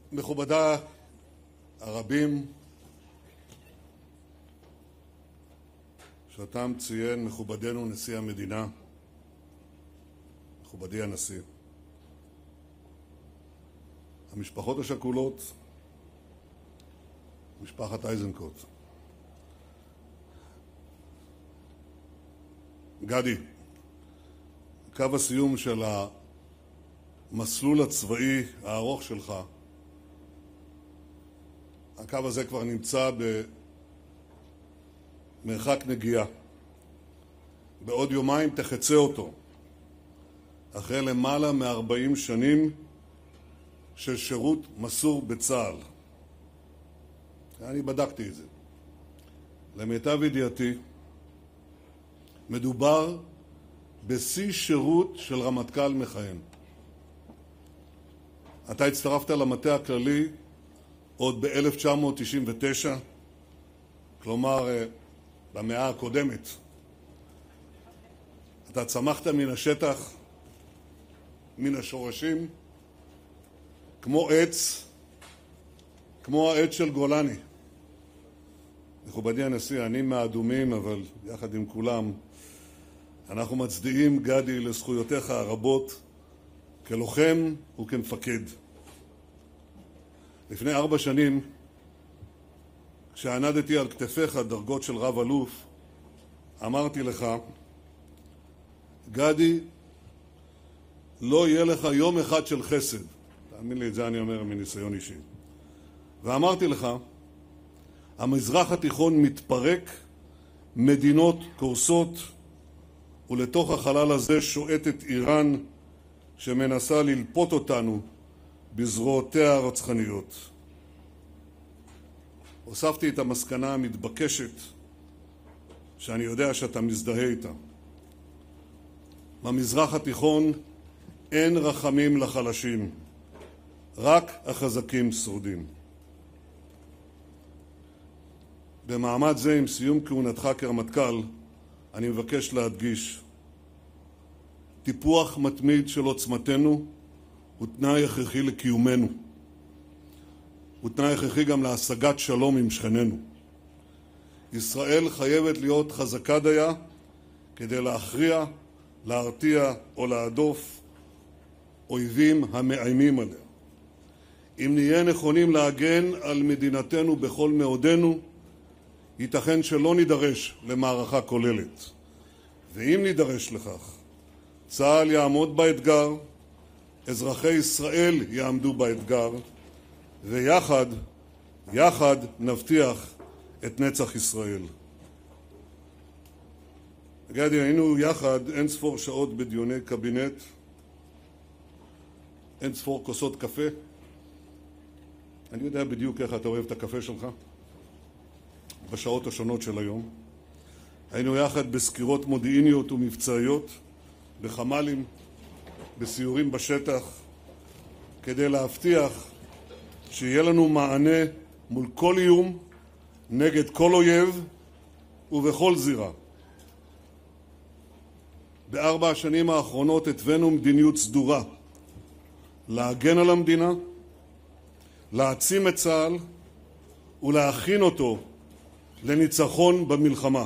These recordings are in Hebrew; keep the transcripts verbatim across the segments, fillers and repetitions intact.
מכובדיי הרבים שאותם ציין מכובדנו נשיא המדינה, מכובדי הנשיא, המשפחות השכולות, משפחת איזנקוט, גדי, קו הסיום של המסלול הצבאי הארוך שלך, הקו הזה כבר נמצא במרחק נגיעה. בעוד יומיים תחצה אותו, אחרי למעלה מ-ארבעים שנים של שירות מסור בצה"ל. אני בדקתי את זה. למיטב ידיעתי, מדובר בשיא שירות של רמטכ"ל מכהן. אתה הצטרפת למטה הכללי עוד ב-אלף תשע מאות תשעים ותשע, כלומר במאה הקודמת. אתה צמחת מן השטח, מן השורשים, כמו עץ, כמו העץ של גולני. מכובדי הנשיא, אני מהאדומים, אבל יחד עם כולם, אנחנו מצדיעים, גדי, לזכויותיך הרבות כלוחם וכמפקד. לפני ארבע שנים, כשענדתי על כתפיך דרגות של רב אלוף, אמרתי לך, גדי, לא יהיה לך יום אחד של חסד. תאמין לי, את זה אני אומר מניסיון אישי. ואמרתי לך, המזרח התיכון מתפרק, מדינות קורסות, ולתוך החלל הזה שואטת איראן שמנסה ללפות אותנו בזרועותיה הרצחניות. הוספתי את המסקנה המתבקשת שאני יודע שאתה מזדהה איתה. במזרח התיכון אין רחמים לחלשים, רק החזקים שורדים. במעמד זה, עם סיום כהונתך כרמטכ"ל, אני מבקש להדגיש, טיפוח מתמיד של עוצמתנו הוא תנאי הכרחי לקיומנו. הוא תנאי הכרחי גם להשגת שלום עם שכנינו. ישראל חייבת להיות חזקה דייה כדי להכריע, להרתיע או להדוף אויבים המאיימים עליה. אם נהיה נכונים להגן על מדינתנו בכל מאודנו, ייתכן שלא נידרש למערכה כוללת. ואם נידרש לכך, צה"ל יעמוד באתגר, אזרחי ישראל יעמדו באתגר, ויחד, יחד נבטיח את נצח ישראל. גדי, היינו יחד אין ספור שעות בדיוני קבינט, אין ספור כוסות קפה. אני יודע בדיוק איך אתה אוהב את הקפה שלך, בשעות השונות של היום. היינו יחד בסקירות מודיעיניות ומבצעיות, בחמ"לים, בסיורים בשטח, כדי להבטיח שיהיה לנו מענה מול כל איום, נגד כל אויב ובכל זירה. בארבע השנים האחרונות התווינו מדיניות סדורה, להגן על המדינה, להעצים את צה"ל ולהכין אותו לניצחון במלחמה.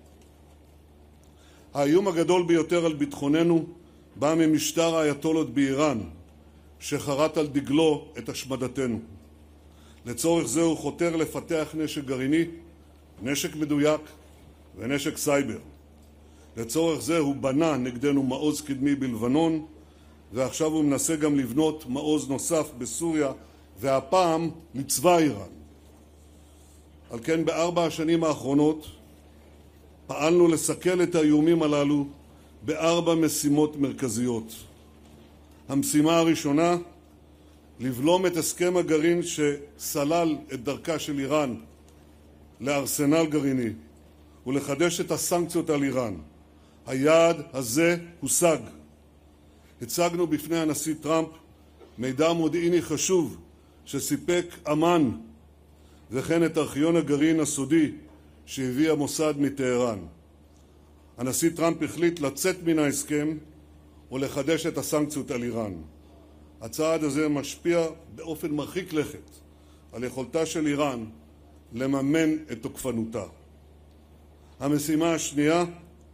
האיום הגדול ביותר על ביטחוננו בא ממשטר האייתולות באיראן, שחרת על דגלו את השמדתנו. לצורך זה הוא חותר לפתח נשק גרעיני, נשק מדויק ונשק סייבר. לצורך זה הוא בנה נגדנו מעוז קדמי בלבנון, ועכשיו הוא מנסה גם לבנות מעוז נוסף בסוריה, והפעם לצבא איראן. על כן בארבע השנים האחרונות פעלנו לסכל את האיומים הללו בארבע משימות מרכזיות. המשימה הראשונה, לבלום את הסכם הגרעין שסלל את דרכה של איראן לארסנל גרעיני ולחדש את הסנקציות על איראן. היעד הזה הושג. הצגנו בפני הנשיא טראמפ מידע מודיעיני חשוב שסיפק אמן, וכן את ארכיון הגרעין הסודי שהביא המוסד מטהרן. הנשיא טראמפ החליט לצאת מן ההסכם ולחדש את הסנקציות על איראן. הצעד הזה משפיע באופן מרחיק לכת על יכולתה של איראן לממן את תוקפנותה. המשימה השנייה,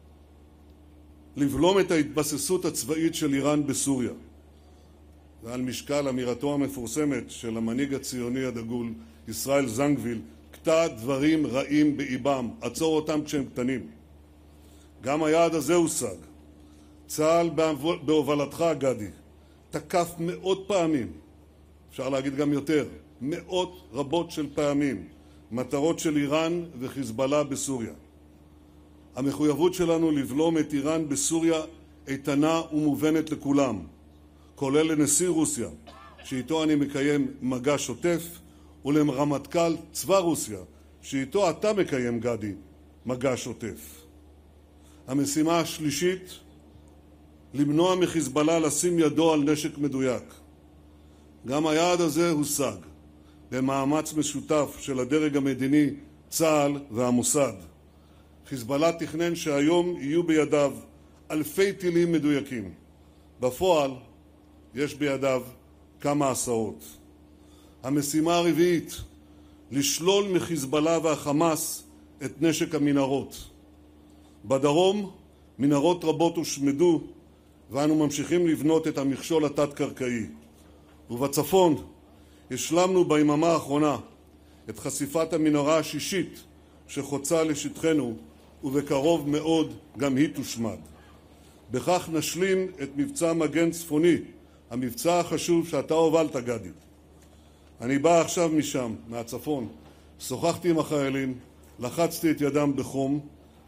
לבלום את ההתבססות הצבאית של איראן בסוריה. ועל משקל אמירתו המפורסמת של המנהיג הציוני הדגול ישראל זנגוויל, קטע דברים רעים באיבם, עצור אותם כשהם קטנים. גם היעד הזה הושג. צה"ל בהובלתך, גדי, תקף מאות פעמים, אפשר להגיד גם יותר, מאות רבות של פעמים, מטרות של איראן וחיזבאללה בסוריה. המחויבות שלנו לבלום את איראן בסוריה איתנה ומובנת לכולם, כולל לנשיא רוסיה, שאיתו אני מקיים מגע שוטף, ולרמטכ"ל צבא רוסיה, שאיתו אתה מקיים, גדי, מגע שוטף. המשימה השלישית, למנוע מחיזבאללה לשים ידו על נשק מדויק. גם היעד הזה הושג במאמץ משותף של הדרג המדיני, צה"ל והמוסד. חיזבאללה תכנן שהיום יהיו בידיו אלפי טילים מדויקים. בפועל יש בידיו כמה עשרות. המשימה הרביעית, לשלול מחיזבאללה והחמאס את נשק המנהרות. בדרום מנהרות רבות הושמדו, ואנו ממשיכים לבנות את המכשול התת-קרקעי. ובצפון השלמנו ביממה האחרונה את חשיפת המנהרה השישית שחוצה לשטחנו, ובקרוב מאוד גם היא תושמד. בכך נשלים את מבצע מגן צפוני, המבצע החשוב שאתה הובלת, גדי. אני בא עכשיו משם, מהצפון, שוחחתי עם החיילים, לחצתי את ידם בחום,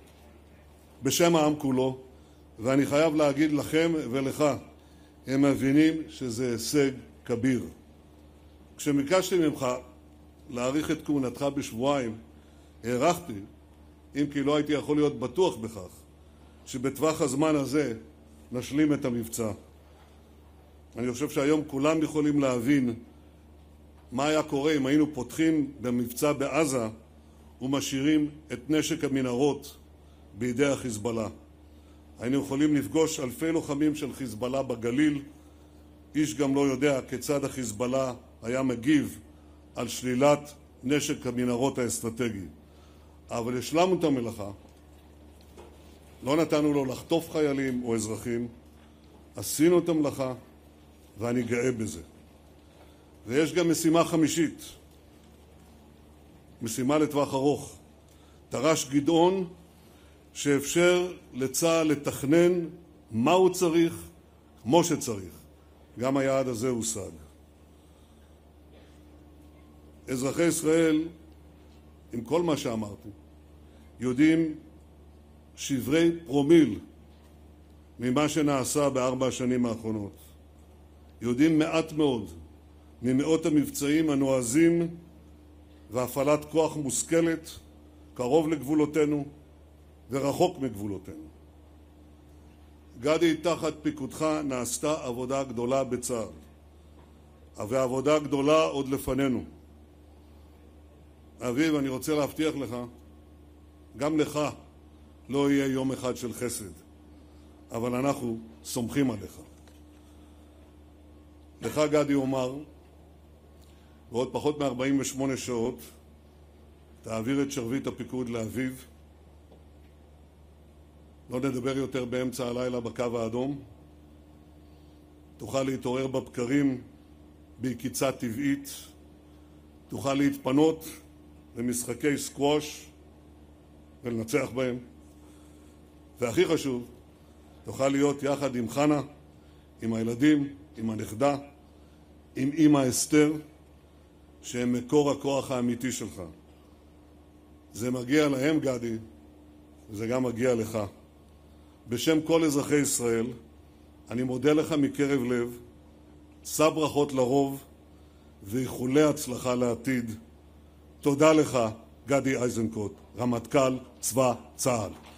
בשם העם כולו, ואני חייב להגיד לכם ולך, הם מבינים שזה הישג כביר. כשביקשתי ממך להאריך את כהונתך בשבועיים, הערכתי, אם כי לא הייתי יכול להיות בטוח בכך, שבטווח הזמן הזה נשלים את המבצע. אני חושב שהיום כולם יכולים להבין מה היה קורה אם היינו פותחים במבצע בעזה ומשאירים את נשק המנהרות בידי החיזבאללה. היינו יכולים לפגוש אלפי לוחמים של חיזבאללה בגליל. איש גם לא יודע כיצד החיזבאללה היה מגיב על שלילת נשק המנהרות האסטרטגי. אבל השלמנו את המלאכה, לא נתנו לו לחטוף חיילים או אזרחים, עשינו את המלאכה ואני גאה בזה. ויש גם משימה חמישית, משימה לטווח ארוך. תר"ש גדעון שאפשר לצה"ל לתכנן מה הוא צריך, כמו שצריך. גם היעד הזה הושג. אזרחי ישראל, עם כל מה שאמרתי, יודעים שברי פרומיל ממה שנעשה בארבע השנים האחרונות. יודעים מעט מאוד ממאות המבצעים הנועזים והפעלת כוח מושכלת קרוב לגבולותינו ורחוק מגבולותינו. גדי, תחת פיקודך נעשתה עבודה גדולה בצה"ל, ועבודה גדולה עוד לפנינו. אביב, אני רוצה להבטיח לך, גם לך לא יהיה יום אחד של חסד, אבל אנחנו סומכים עליך. לך, גדי, אומר, ועוד פחות מ-ארבעים ושמונה שעות תעביר את שרביט הפיקוד לאביב. לא נדבר יותר באמצע הלילה בקו האדום. תוכל להתעורר בבקרים בעקיצה טבעית. תוכל להתפנות למשחקי סקווש ולנצח בהם. והכי חשוב, תוכל להיות יחד עם חנה, עם הילדים, עם הנכדה, עם אמא אסתר, שהם מקור הכוח האמיתי שלך. זה מגיע להם, גדי, וזה גם מגיע לך. בשם כל אזרחי ישראל, אני מודה לך מקרב לב, שא ברכות לרוב ואיחולי הצלחה לעתיד. תודה לך, גדי איזנקוט, רמטכ"ל צבא צה"ל.